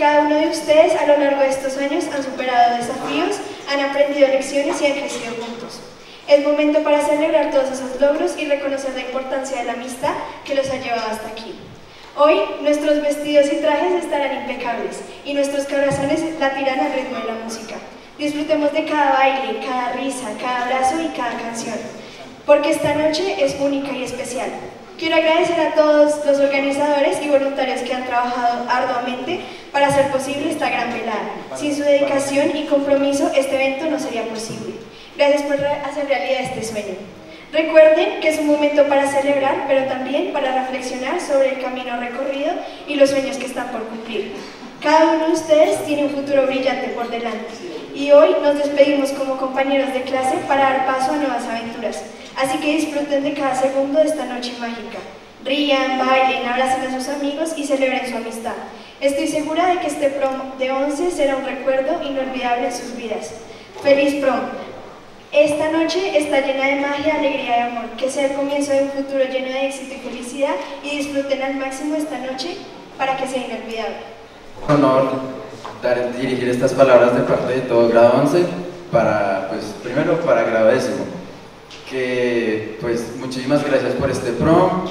cada uno de ustedes a lo largo de estos años han superado desafíos, han aprendido lecciones y han crecido juntos. Es momento para celebrar todos esos logros y reconocer la importancia de la amistad que los ha llevado hasta aquí. Hoy, nuestros vestidos y trajes estarán impecables y nuestros corazones latirán al ritmo de la música. Disfrutemos de cada baile, cada risa, cada abrazo y cada canción, porque esta noche es única y especial. Quiero agradecer a todos los organizadores y voluntarios que han trabajado arduamente para hacer posible esta gran velada. Sin su dedicación y compromiso, este evento no sería posible. Gracias por hacer realidad este sueño. Recuerden que es un momento para celebrar, pero también para reflexionar sobre el camino recorrido y los sueños que están por cumplir. Cada uno de ustedes tiene un futuro brillante por delante y hoy nos despedimos como compañeros de clase para dar paso a nuevas aventuras. Así que disfruten de cada segundo de esta noche mágica. Rían, bailen, abracen a sus amigos y celebren su amistad. Estoy segura de que este prom de 11 será un recuerdo inolvidable en sus vidas. ¡Feliz prom! Esta noche está llena de magia, alegría y amor. Que sea el comienzo de un futuro lleno de éxito y felicidad y disfruten al máximo esta noche para que sea inolvidable. Honor dirigir estas palabras de parte de todo grado 11 primero para grado décimo, que muchísimas gracias por este prom,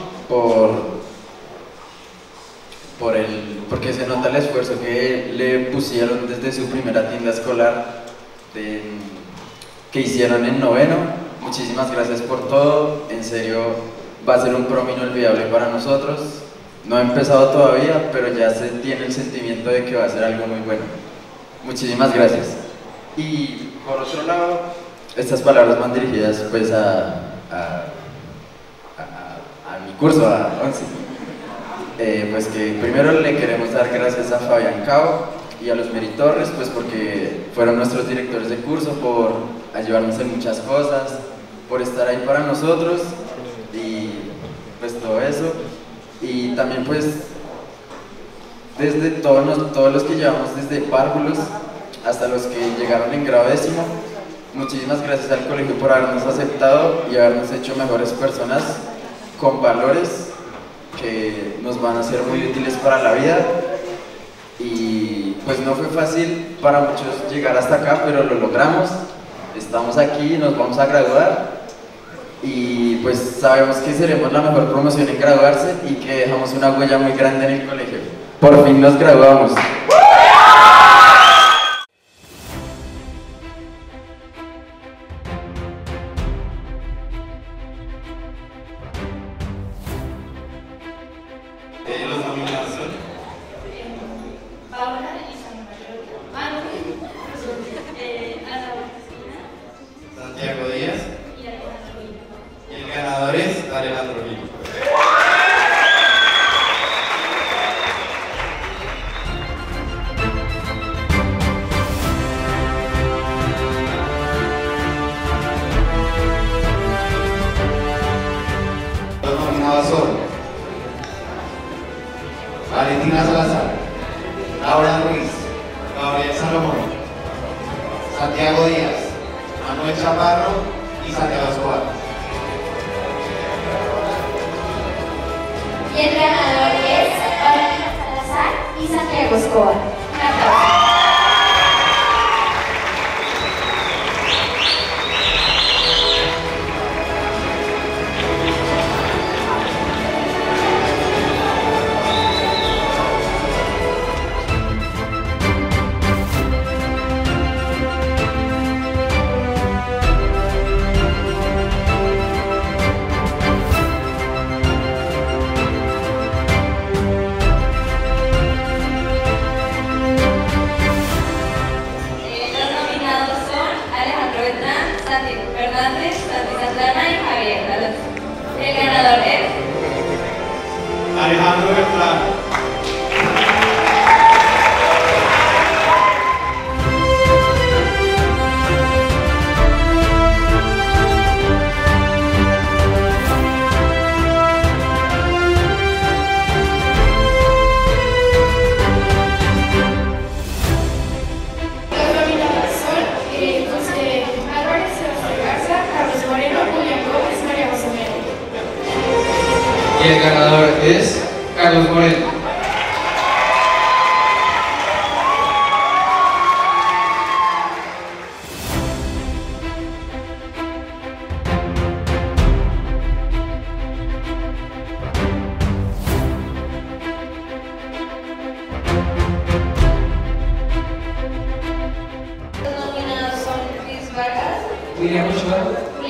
porque se nota el esfuerzo que le pusieron desde su primera tienda escolar que hicieron en noveno. Muchísimas gracias por todo, en serio va a ser un prom inolvidable para nosotros. No ha empezado todavía, pero ya se tiene el sentimiento de que va a ser algo muy bueno. Muchísimas gracias. Y por otro lado, estas palabras van dirigidas a mi curso, a 11. Que primero le queremos dar gracias a Fabián Cao y a los Meri Torres, porque fueron nuestros directores de curso, por ayudarnos en muchas cosas, por estar ahí para nosotros y todo eso. Y también desde todos los que llevamos desde párvulos hasta los que llegaron en grado décimo, muchísimas gracias al colegio por habernos aceptado y habernos hecho mejores personas con valores que nos van a ser muy útiles para la vida. Y no fue fácil para muchos llegar hasta acá, pero lo logramos. Estamos aquí, nos vamos a graduar y sabemos que seremos la mejor promoción en graduarse y que dejamos una huella muy grande en el colegio. Por fin nos graduamos. Los nominados son Paola y Santiago Díaz y Alejandro Vino. y el ganador es Alejandro Vino. Los nominados son Valentina Salazar, Laura Ruiz, Gabriel Salomón, Santiago Díaz, Manuel Chaparro y Santiago Escobar. Y el ganador es Valentina Salazar y Santiago Escobar. Un aplauso. Alejandro Beltrán. Y el ganador es Carlos Moreno.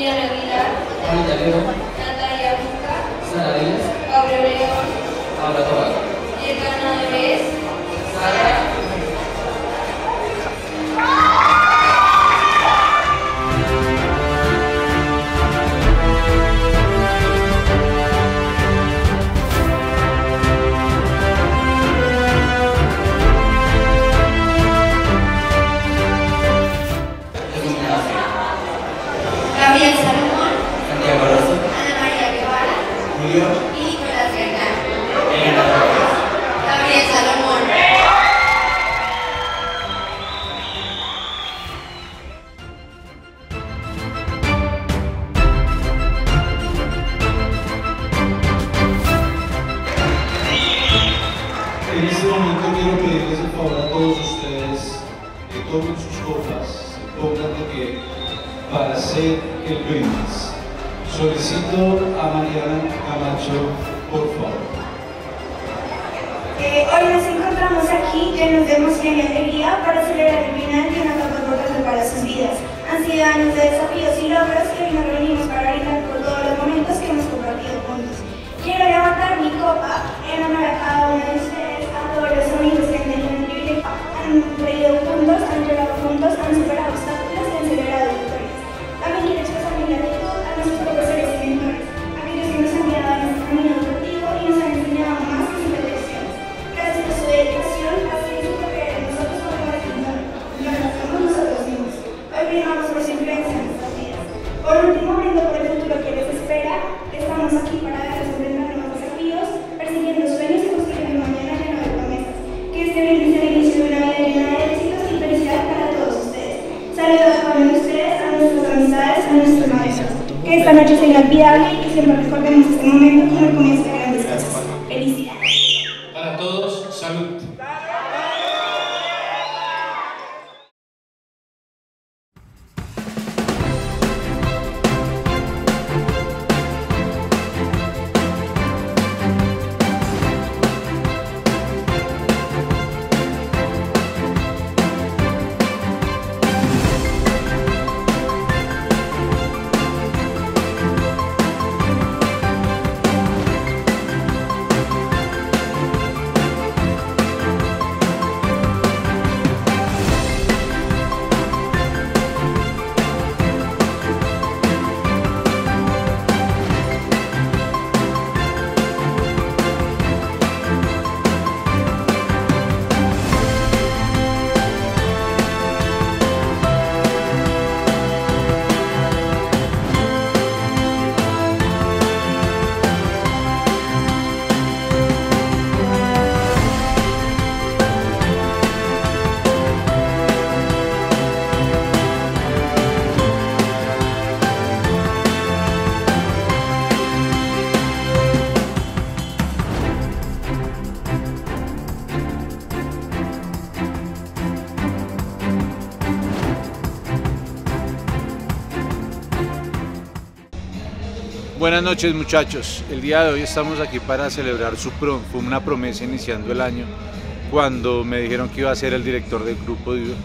Julián Aguilar, Juanita León, Natalia Buca, Sara Díaz, Gabriel León, Paula Tobar. y el ganador es Sara. Gabriel Salomón, Santiago Rossi, Ana María Guevara Julio, y Nicolás Bernal. el ganador Gabriel Salomón. En este momento quiero pedirles el favor a todos ustedes que tomen sus copas, se pongan de pie para hacer el brindis. Solicito a Mariana Camacho, por favor. Hoy nos encontramos aquí llenos de emoción y alegría para celebrar el final de una etapa importante para sus vidas. Han sido años de desafíos y logros que hoy nos reunimos para brindar por todos los momentos que hemos compartido juntos. Quiero levantar mi copa en honor a cada uno de ustedes, a todos los amigos que han tenido el privilegio, han reído juntos, han llorado juntos, han superado obstáculos y han celebrado victorias. También quiero expresar mi gratitud a nuestros profesores y mentores, aquellos que nos han guiado en nuestro camino educativo y nos han enseñado más que sus lecciones. Gracias por su dedicación, así es que creer en nosotros como ejemplo, y como nosotros mismos. Hoy brindamos por su influencia en nuestras vidas. Por último, brindo por el futuro que les espera. Estamos aquí para darles enfrentar nuevos desafíos, persiguiendo sueños y construyendo un mañana lleno de promesas. Que este brindis sea el inicio de una vida llena de éxitos y felicidad para todos ustedes. Saludos a cada uno de ustedes, a nuestras amistades, a nuestros maestros. Que esta noche sea inolvidable y que siempre recordemos este momento como el comienzo de grandes cosas. Felicidades. Para todos, salud. Buenas noches muchachos, el día de hoy estamos aquí para celebrar su prom. Fue una promesa iniciando el año cuando me dijeron que iba a ser el director del grupo de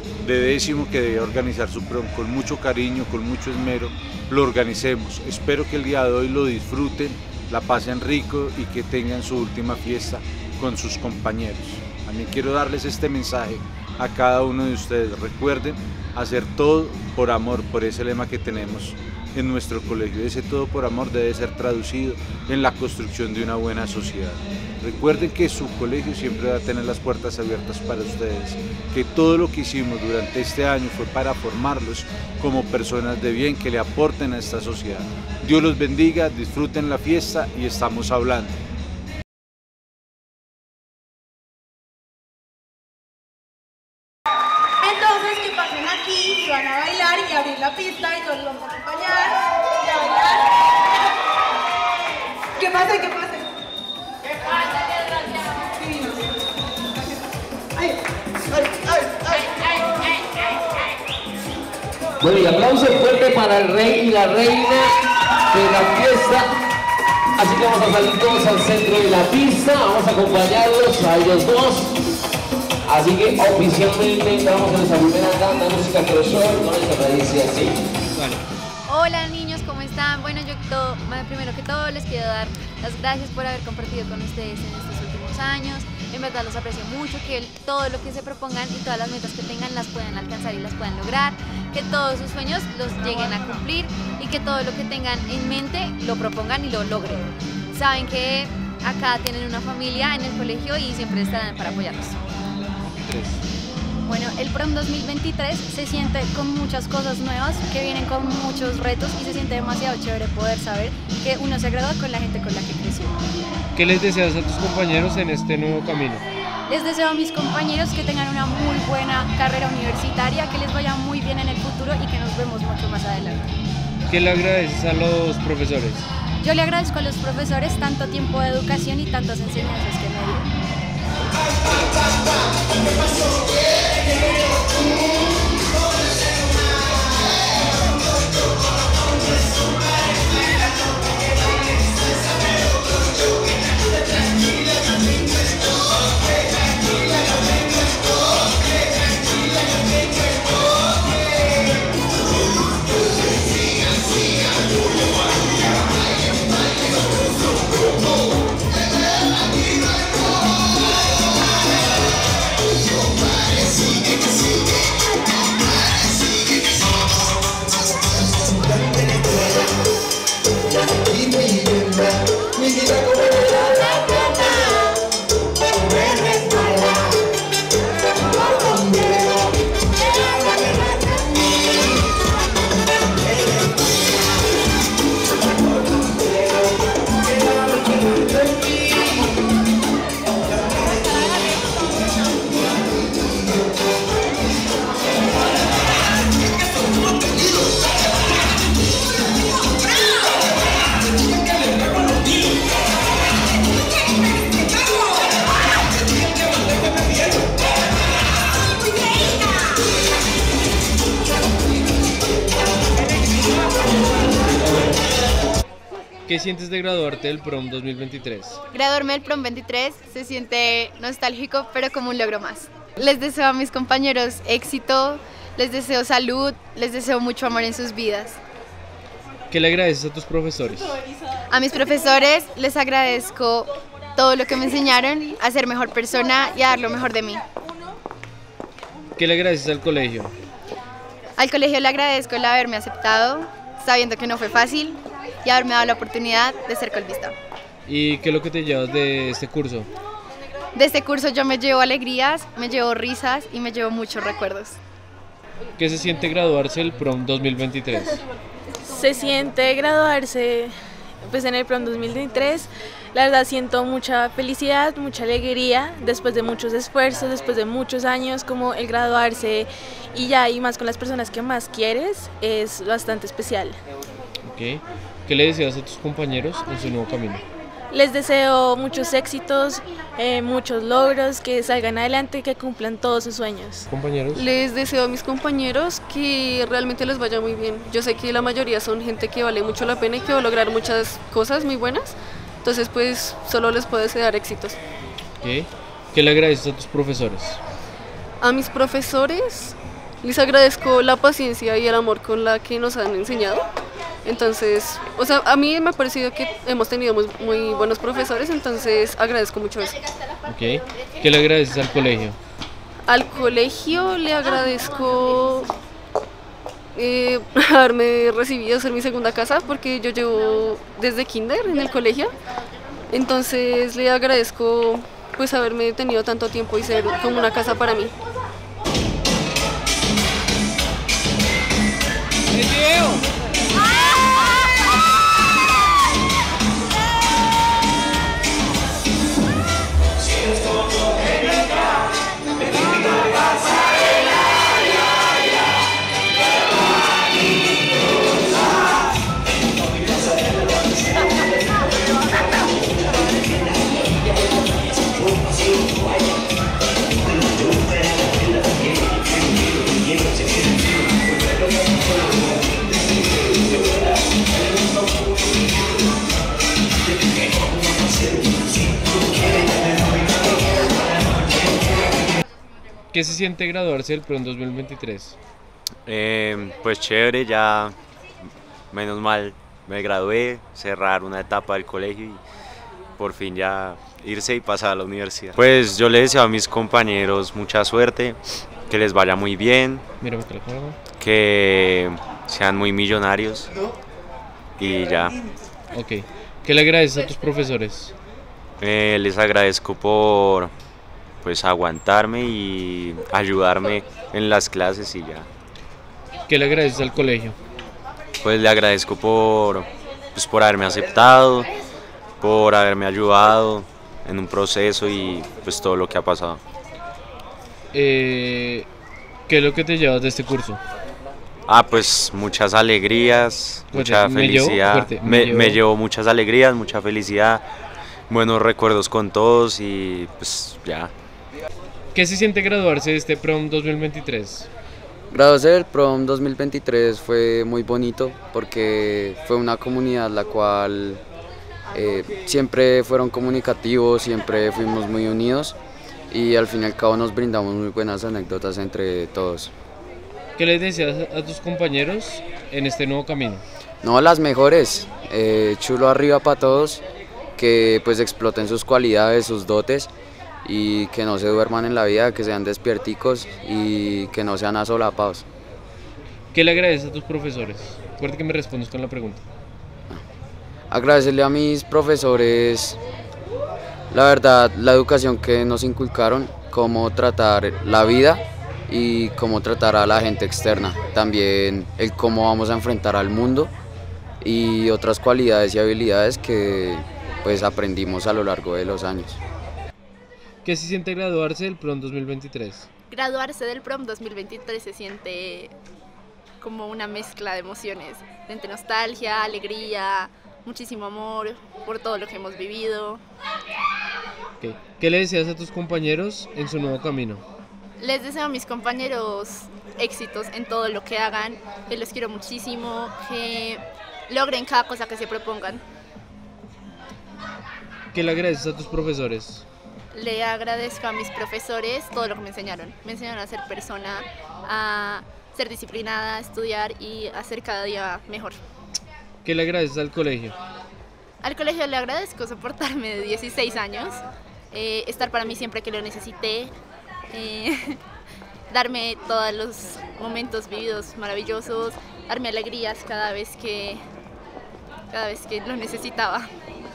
décimo que debía organizar su prom. Con mucho cariño, con mucho esmero, lo organicemos. Espero que el día de hoy lo disfruten, la pasen rico y que tengan su última fiesta con sus compañeros. También quiero darles este mensaje a cada uno de ustedes. Recuerden hacer todo por amor, por ese lema que tenemos en nuestro colegio. Ese todo por amor debe ser traducido en la construcción de una buena sociedad. Recuerden que su colegio siempre va a tener las puertas abiertas para ustedes, que todo lo que hicimos durante este año fue para formarlos como personas de bien que le aporten a esta sociedad. Dios los bendiga, disfruten la fiesta y estamos hablando. Entonces que pasen aquí y van a bailar y abrir la pista y todos los vamos a acompañar y a bailar. ¿Qué pasa? ¿Qué pasa? ¿Qué pasa, desgraciados? Divinos. Ay, ay, ay, ay, ay, ay, ay. Bueno, y aplauso fuerte para el rey y la reina de la fiesta. Así que vamos a salir todos al centro de la pista, vamos a acompañarlos a ellos dos. Así que oficialmente entramos en esa primera tanda de música crossover con esta tradición así. Hola niños, ¿cómo están? Bueno, primero que todo les quiero dar las gracias por haber compartido con ustedes en estos últimos años. En verdad los aprecio mucho, que todo lo que se propongan y todas las metas que tengan las puedan alcanzar y las puedan lograr, que todos sus sueños los lleguen a cumplir y que todo lo que tengan en mente lo propongan y lo logren. Saben que acá tienen una familia en el colegio y siempre estarán para apoyarlos. Bueno, el Prom 2023 se siente con muchas cosas nuevas que vienen con muchos retos y se siente demasiado chévere poder saber que uno se gradúa con la gente con la que creció. ¿Qué les deseas a tus compañeros en este nuevo camino? Les deseo a mis compañeros que tengan una muy buena carrera universitaria, que les vaya muy bien en el futuro y que nos vemos mucho más adelante. ¿Qué le agradeces a los profesores? Yo le agradezco a los profesores tanto tiempo de educación y tantas enseñanzas que me dieron. ¿Qué sientes de graduarte del Prom 2023? Graduarme del Prom 23 se siente nostálgico, pero como un logro más. Les deseo a mis compañeros éxito, les deseo salud, les deseo mucho amor en sus vidas. ¿Qué le agradeces a tus profesores? A mis profesores les agradezco todo lo que me enseñaron a ser mejor persona y a dar lo mejor de mí. ¿Qué le agradeces al colegio? Al colegio le agradezco el haberme aceptado, sabiendo que no fue fácil, y haberme dado la oportunidad de ser colbista. ¿Y qué es lo que te llevas de este curso? De este curso yo me llevo alegrías, me llevo risas y me llevo muchos recuerdos. ¿Qué se siente graduarse del Prom 2023? Se siente graduarse pues en el Prom 2023. La verdad siento mucha felicidad, mucha alegría después de muchos esfuerzos, después de muchos años, como el graduarse y ya y más con las personas que más quieres es bastante especial. Okay. ¿Qué le deseas a tus compañeros en su nuevo camino? Les deseo muchos éxitos, muchos logros, que salgan adelante y que cumplan todos sus sueños. ¿Compañeros? Les deseo a mis compañeros que realmente les vaya muy bien. Yo sé que la mayoría son gente que vale mucho la pena y que va a lograr muchas cosas muy buenas. Entonces pues solo les puedo desear éxitos. Okay. ¿Qué le agradeces a tus profesores? A mis profesores les agradezco la paciencia y el amor con la que nos han enseñado. Entonces, o sea, a mí me ha parecido que hemos tenido muy buenos profesores, entonces agradezco mucho eso. Okay. ¿Qué le agradeces al colegio? Al colegio le agradezco haberme recibido, ser mi segunda casa, porque yo llevo desde kinder en el colegio. Entonces le agradezco pues haberme tenido tanto tiempo y ser como una casa para mí. ¿Qué se siente graduarse del Prom 2023? Pues chévere, ya menos mal me gradué, cerrar una etapa del colegio y por fin ya irse y pasar a la universidad. Pues yo les deseo a mis compañeros mucha suerte, que les vaya muy bien, que sean muy millonarios y ya. Ok. ¿Qué le agradeces a tus profesores? Les agradezco por pues aguantarme y ayudarme en las clases y ya. ¿Qué le agradeces al colegio? Pues le agradezco por haberme aceptado, por haberme ayudado en un proceso y pues todo lo que ha pasado. ¿Qué es lo que te llevas de este curso? Pues muchas alegrías, mucha felicidad. Me llevo muchas alegrías, mucha felicidad, buenos recuerdos con todos y pues ya. ¿Qué se siente graduarse de este Prom 2023? Graduarse del Prom 2023 fue muy bonito porque fue una comunidad la cual siempre fueron comunicativos, siempre fuimos muy unidos y al fin y al cabo nos brindamos muy buenas anécdotas entre todos. ¿Qué les deseas a tus compañeros en este nuevo camino? No, las mejores, chulo arriba para todos, que pues exploten sus cualidades, sus dotes y que no se duerman en la vida, que sean despierticos y que no sean asolapados. ¿Qué le agradeces a tus profesores? Recuerda que me respondes con la pregunta. Agradecerle a mis profesores, la verdad, la educación que nos inculcaron, cómo tratar la vida y cómo tratar a la gente externa, también el cómo vamos a enfrentar al mundo y otras cualidades y habilidades que pues aprendimos a lo largo de los años. ¿Qué se siente graduarse del Prom 2023? Graduarse del Prom 2023 se siente como una mezcla de emociones, entre nostalgia, alegría, muchísimo amor por todo lo que hemos vivido. Okay. ¿Qué le deseas a tus compañeros en su nuevo camino? Les deseo a mis compañeros éxitos en todo lo que hagan, que los quiero muchísimo, que logren cada cosa que se propongan. ¿Qué le agradeces a tus profesores? Le agradezco a mis profesores todo lo que me enseñaron. Me enseñaron a ser persona, a ser disciplinada, a estudiar y a ser cada día mejor. ¿Qué le agradeces al colegio? Al colegio le agradezco soportarme de 16 años, estar para mí siempre que lo necesité, darme todos los momentos vividos maravillosos, darme alegrías cada vez que lo necesitaba.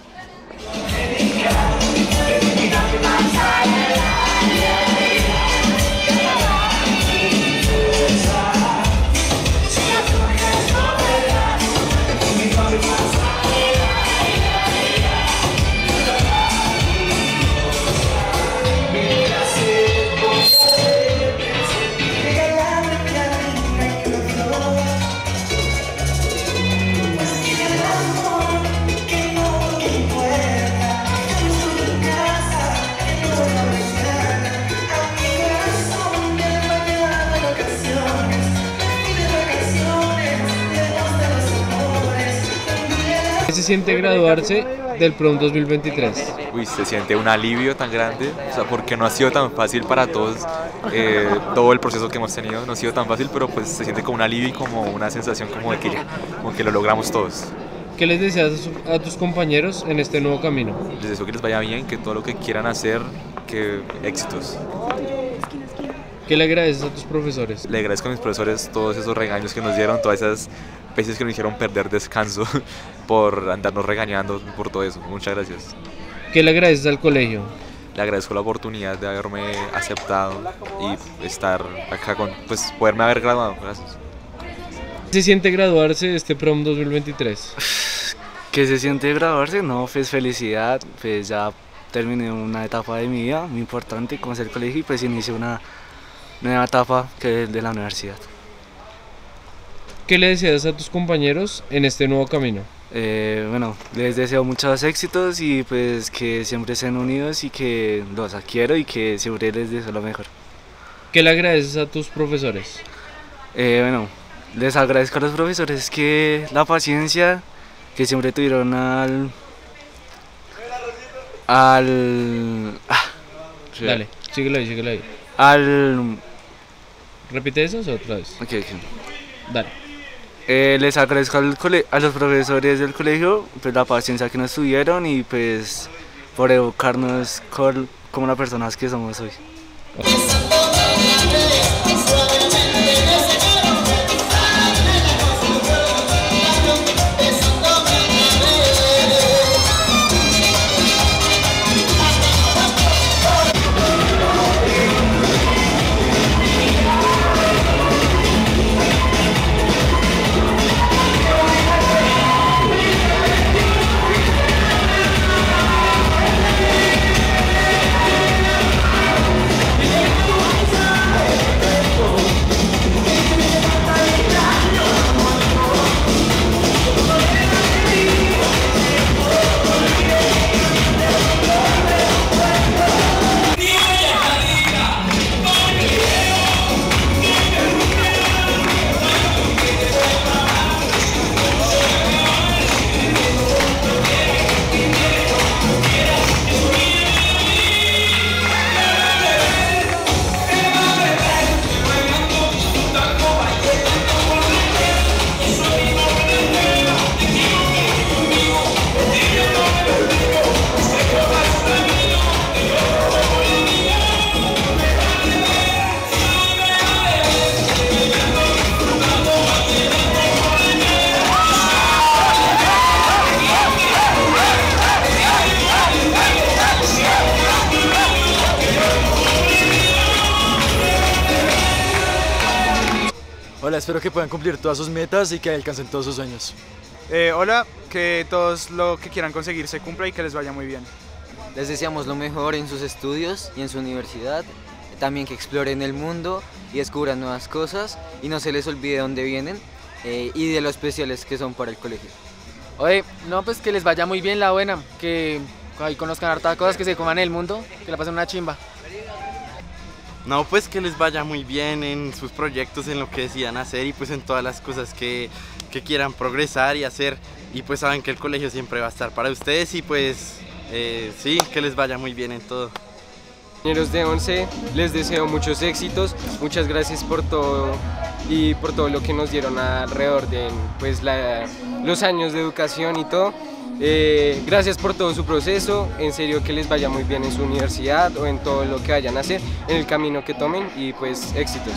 ¿Qué se siente graduarse del Prom 2023? Uy, se siente un alivio tan grande, o sea, porque no ha sido tan fácil para todos, todo el proceso que hemos tenido no ha sido tan fácil, pero pues se siente como un alivio y como una sensación como de que ya, como que lo logramos todos. ¿Qué les deseas a tus compañeros en este nuevo camino? Les deseo que les vaya bien, que todo lo que quieran hacer, que éxitos. ¿Qué le agradeces a tus profesores? Le agradezco a mis profesores todos esos regaños que nos dieron, todas esas veces que nos hicieron perder descanso por andarnos regañando por todo eso. Muchas gracias. ¿Qué le agradeces al colegio? Le agradezco la oportunidad de haberme aceptado y estar acá pues poderme haber graduado. Gracias. ¿Qué se siente graduarse de este Prom 2023? ¿Qué se siente graduarse? No, pues felicidad, pues ya terminé una etapa de mi vida muy importante como es el colegio y pues inicié una nueva etapa que es de la universidad. ¿Qué le deseas a tus compañeros en este nuevo camino? Bueno, les deseo muchos éxitos y pues que siempre sean unidos y que los quiero y que siempre les deseo lo mejor. ¿Qué le agradeces a tus profesores? Bueno, les agradezco a los profesores que la paciencia que siempre tuvieron Dale, síguelo ahí. Al... ¿Repite eso otra vez? Ok. Dale. Les agradezco a los profesores del colegio pues, la paciencia que nos tuvieron y pues por educarnos como las personas que somos hoy. Hola, espero que puedan cumplir todas sus metas y que alcancen todos sus sueños. Hola, que todos lo que quieran conseguir se cumpla y que les vaya muy bien. Les deseamos lo mejor en sus estudios y en su universidad, también que exploren el mundo y descubran nuevas cosas y no se les olvide dónde vienen y de lo especiales que son para el colegio. Oye, no, pues que les vaya muy bien la buena, que ahí conozcan hartas cosas, que se coman en el mundo, que la pasen una chimba. No, pues que les vaya muy bien en sus proyectos, en lo que decidan hacer y pues en todas las cosas que quieran progresar y hacer. Y pues saben que el colegio siempre va a estar para ustedes y pues sí, que les vaya muy bien en todo. Compañeros de 11, les deseo muchos éxitos, muchas gracias por todo y por todo lo que nos dieron alrededor de pues, los años de educación y todo. Gracias por todo su proceso, en serio que les vaya muy bien en su universidad o en todo lo que vayan a hacer, en el camino que tomen y pues éxitos.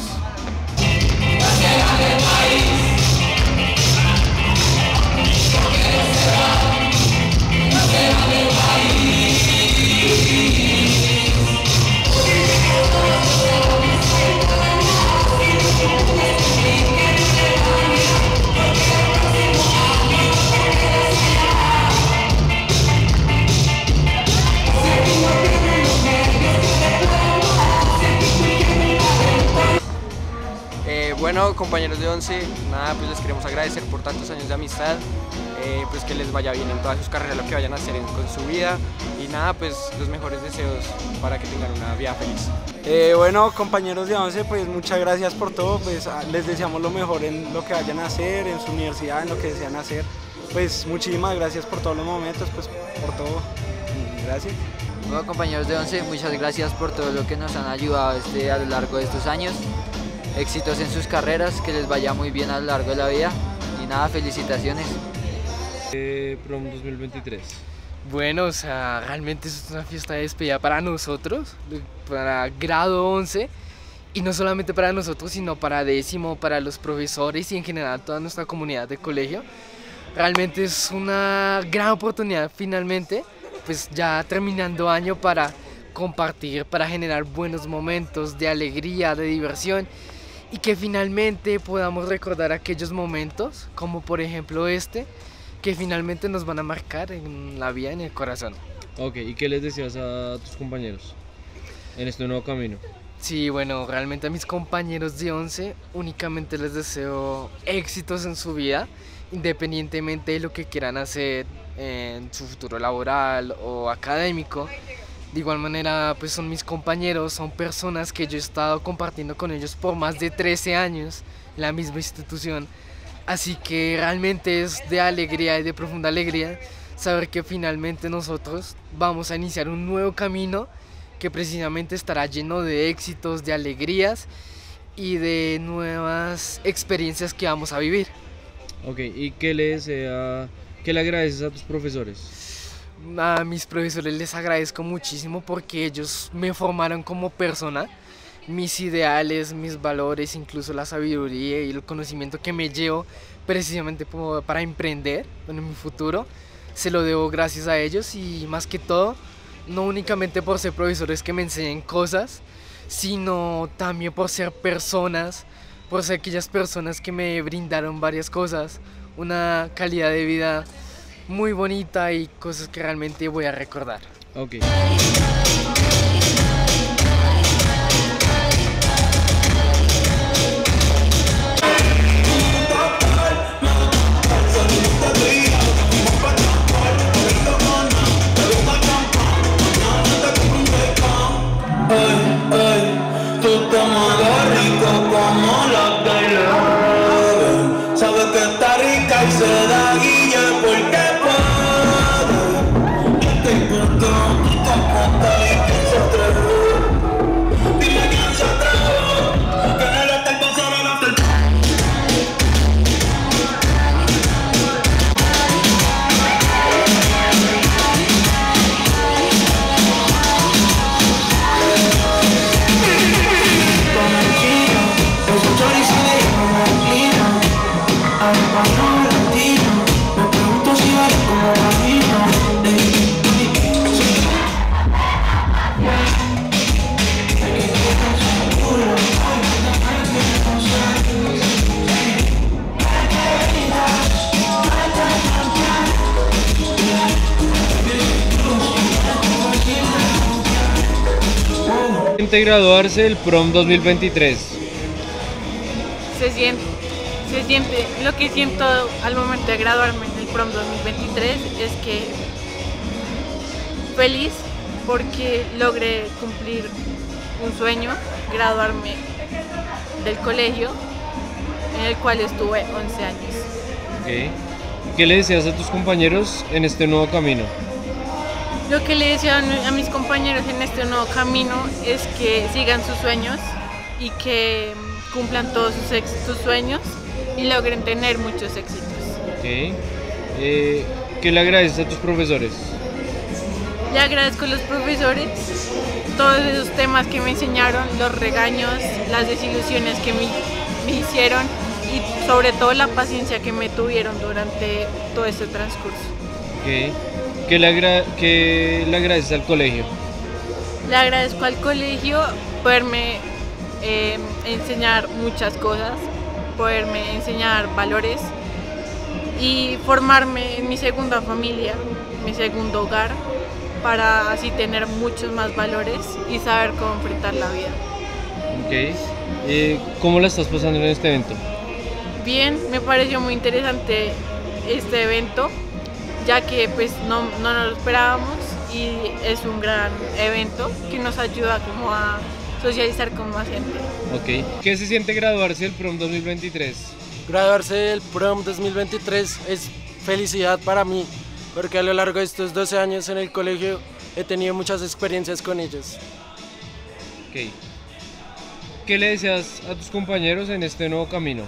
Bueno, compañeros de 11, nada, pues les queremos agradecer por tantos años de amistad, pues que les vaya bien en todas sus carreras, lo que vayan a hacer con su vida y nada, pues los mejores deseos para que tengan una vida feliz. Bueno, compañeros de 11, pues muchas gracias por todo, pues les deseamos lo mejor en lo que vayan a hacer, en su universidad, en lo que desean hacer. Pues muchísimas gracias por todos los momentos, pues por todo. Gracias. Bueno, compañeros de 11, muchas gracias por todo lo que nos han ayudado a lo largo de estos años. Éxitos en sus carreras, que les vaya muy bien a lo largo de la vida y nada, felicitaciones. Prom 2023. Bueno, o sea, realmente es una fiesta de despedida para nosotros, para grado 11, y no solamente para nosotros, sino para décimo, para los profesores y en general toda nuestra comunidad de colegio. Realmente es una gran oportunidad finalmente, pues ya terminando año, para compartir, para generar buenos momentos de alegría, de diversión, y que finalmente podamos recordar aquellos momentos, como por ejemplo que finalmente nos van a marcar en la vida, en el corazón. Ok, ¿y qué les deseas a tus compañeros en este nuevo camino? Sí, bueno, realmente a mis compañeros de 11 únicamente les deseo éxitos en su vida, independientemente de lo que quieran hacer en su futuro laboral o académico. De igual manera, pues son mis compañeros, son personas que yo he estado compartiendo con ellos por más de 13 años en la misma institución. Así que realmente es de alegría y de profunda alegría saber que finalmente nosotros vamos a iniciar un nuevo camino que precisamente estará lleno de éxitos, de alegrías y de nuevas experiencias que vamos a vivir. Ok, ¿y qué le agradeces a tus profesores? A mis profesores les agradezco muchísimo porque ellos me formaron como persona, mis ideales, mis valores, incluso la sabiduría y el conocimiento que me llevo precisamente para emprender en mi futuro. Se lo debo gracias a ellos y más que todo, no únicamente por ser profesores que me enseñen cosas, sino también por ser personas, por ser aquellas personas que me brindaron varias cosas, una calidad de vida muy bonita y cosas que realmente voy a recordar. Ok. Tú te mueves rico como la tele. Sabes que está rica y se da guille porque puede. No te importa, no te importa y quién se atreve. Dime quién se atreve. Que en el hotel pasará el after. Graduarse del prom 2023. Se siente, lo que siento al momento de graduarme en el prom 2023 es que feliz porque logré cumplir un sueño, graduarme del colegio en el cual estuve 11 años. Okay. ¿Qué le deseas a tus compañeros en este nuevo camino? Lo que le deseo a mis compañeros en este nuevo camino es que sigan sus sueños y que cumplan todos sus sueños y logren tener muchos éxitos. Okay. ¿Qué le agradeces a tus profesores? Le agradezco a los profesores todos esos temas que me enseñaron, los regaños, las desilusiones que me hicieron y sobre todo la paciencia que me tuvieron durante todo este transcurso. Okay. ¿Qué le agradeces al colegio? Le agradezco al colegio poderme enseñar muchas cosas, poderme enseñar valores y formarme en mi segunda familia, mi segundo hogar, para así tener muchos más valores y saber cómo enfrentar la vida. Okay. ¿Cómo la estás pasando en este evento? Bien, me pareció muy interesante este evento, ya que pues no nos lo esperábamos y es un gran evento que nos ayuda como a socializar con más gente. Ok. ¿Qué se siente graduarse del prom 2023? Graduarse del prom 2023 es felicidad para mí, porque a lo largo de estos 12 años en el colegio he tenido muchas experiencias con ellos. Ok. ¿Qué le deseas a tus compañeros en este nuevo camino?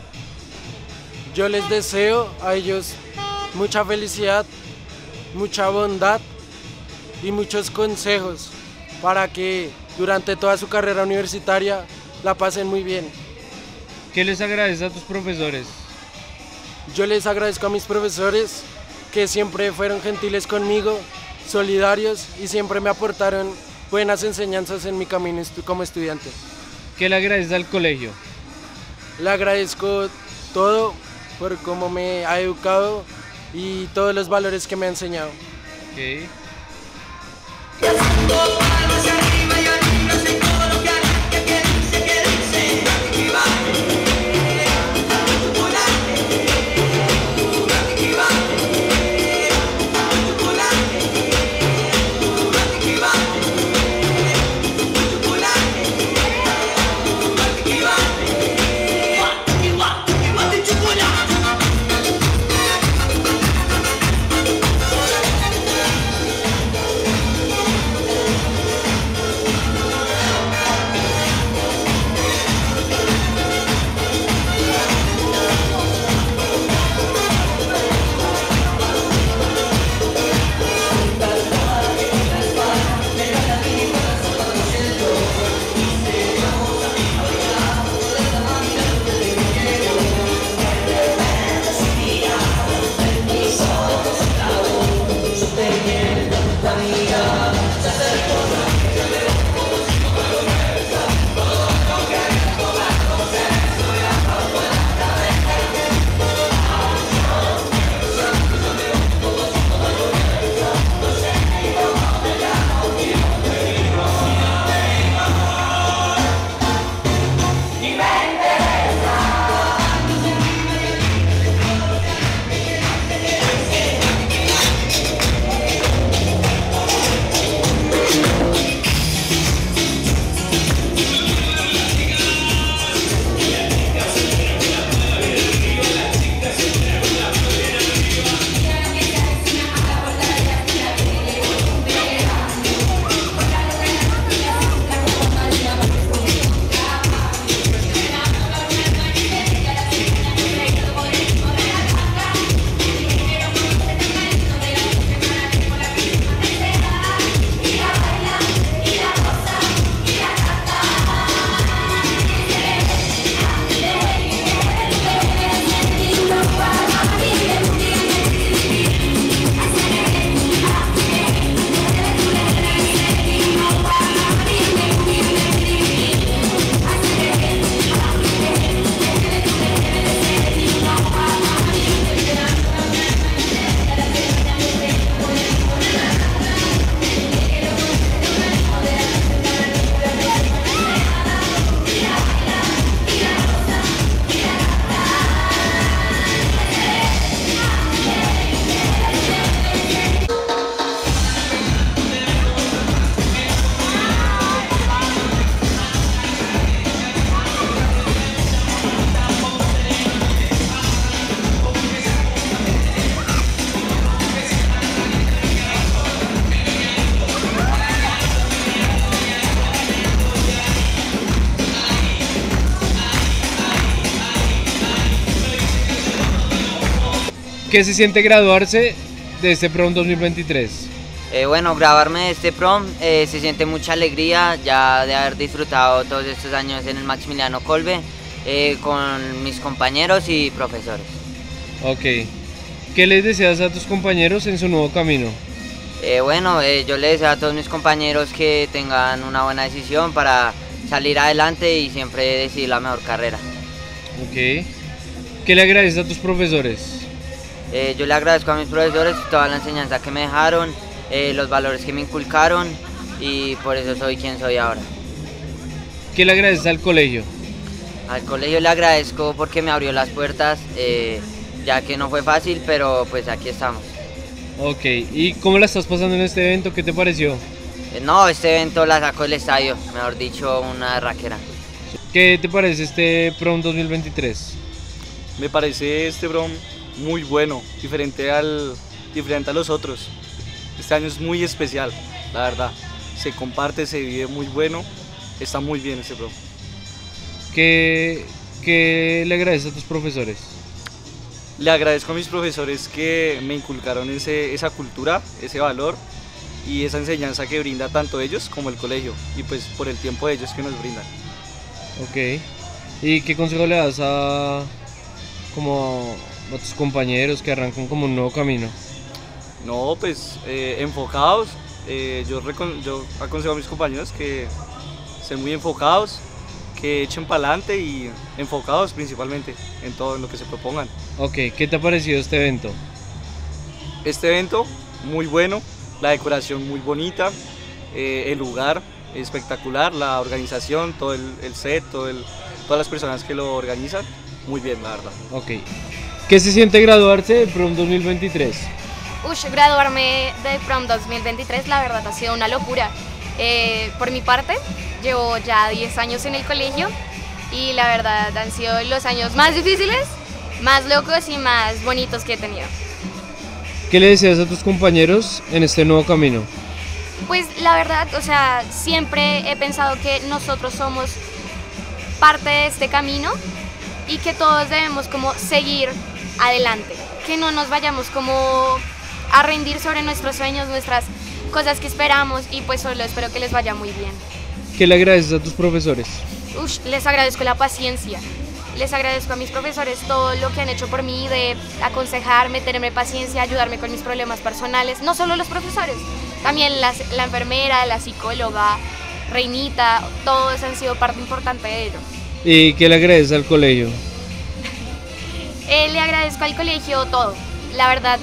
Yo les deseo a ellos mucha felicidad, mucha bondad y muchos consejos para que durante toda su carrera universitaria la pasen muy bien. ¿Qué les agradeces a tus profesores? Yo les agradezco a mis profesores que siempre fueron gentiles conmigo, solidarios y siempre me aportaron buenas enseñanzas en mi camino como estudiante. ¿Qué le agradeces al colegio? Le agradezco todo por cómo me ha educado y todos los valores que me ha enseñado. Okay. ¿Qué se siente graduarse de este prom 2023? Bueno, graduarme de este prom se siente mucha alegría ya de haber disfrutado todos estos años en el Maximiliano Kolbe con mis compañeros y profesores. Ok. ¿Qué les deseas a tus compañeros en su nuevo camino? Bueno, yo les deseo a todos mis compañeros que tengan una buena decisión para salir adelante y siempre decidir la mejor carrera. Ok. ¿Qué le agradeces a tus profesores? Yo le agradezco a mis profesores toda la enseñanza que me dejaron, los valores que me inculcaron y por eso soy quien soy ahora. ¿Qué le agradeces al colegio? Al colegio le agradezco porque me abrió las puertas, ya que no fue fácil, pero pues aquí estamos. Ok, ¿y cómo la estás pasando en este evento? ¿Qué te pareció? No, este evento la sacó del estadio, mejor dicho, una raquera. ¿Qué te parece este prom 2023? Me parece este prom muy bueno, diferente a los otros. Este año es muy especial, la verdad. Se comparte, se vive muy bueno, está muy bien este prom. ¿Qué le agradeces a tus profesores? Le agradezco a mis profesores que me inculcaron esa cultura, ese valor y esa enseñanza que brinda tanto ellos como el colegio y pues por el tiempo de ellos que nos brindan. Ok. ¿Y qué consejo le das a tus compañeros que arrancan como un nuevo camino? No, pues enfocados. Yo aconsejo a mis compañeros que sean muy enfocados, que echen para adelante y enfocados principalmente en todo lo que se propongan. Ok, ¿qué te ha parecido este evento? Este evento, muy bueno, la decoración muy bonita, el lugar espectacular, la organización, todo el set, todas las personas que lo organizan, muy bien, la verdad. Ok. ¿Qué se siente graduarse de prom 2023? Graduarme de prom 2023 la verdad ha sido una locura. Por mi parte, llevo ya 10 años en el colegio y la verdad han sido los años más difíciles, más locos y más bonitos que he tenido. ¿Qué le deseas a tus compañeros en este nuevo camino? Pues la verdad, o sea, siempre he pensado que nosotros somos parte de este camino y que todos debemos como seguir adelante, que no nos vayamos como a rendir sobre nuestros sueños, nuestras cosas que esperamos y pues solo espero que les vaya muy bien. ¿Qué le agradeces a tus profesores? Les agradezco la paciencia, les agradezco a mis profesores todo lo que han hecho por mí, de aconsejarme, tenerme paciencia, ayudarme con mis problemas personales, no solo los profesores, también la enfermera, la psicóloga, Reinita, todos han sido parte importante de ello. ¿Y qué le agradeces al colegio? Le agradezco al colegio todo, la verdad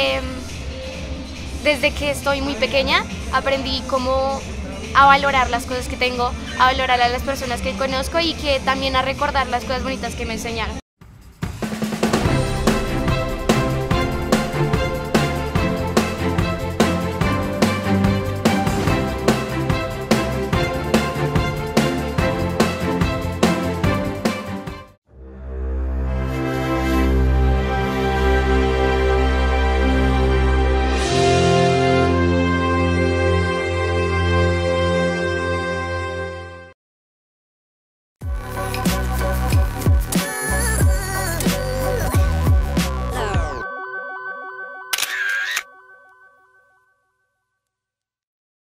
desde que estoy muy pequeña aprendí cómo a valorar las cosas que tengo, a valorar a las personas que conozco y que también a recordar las cosas bonitas que me enseñaron.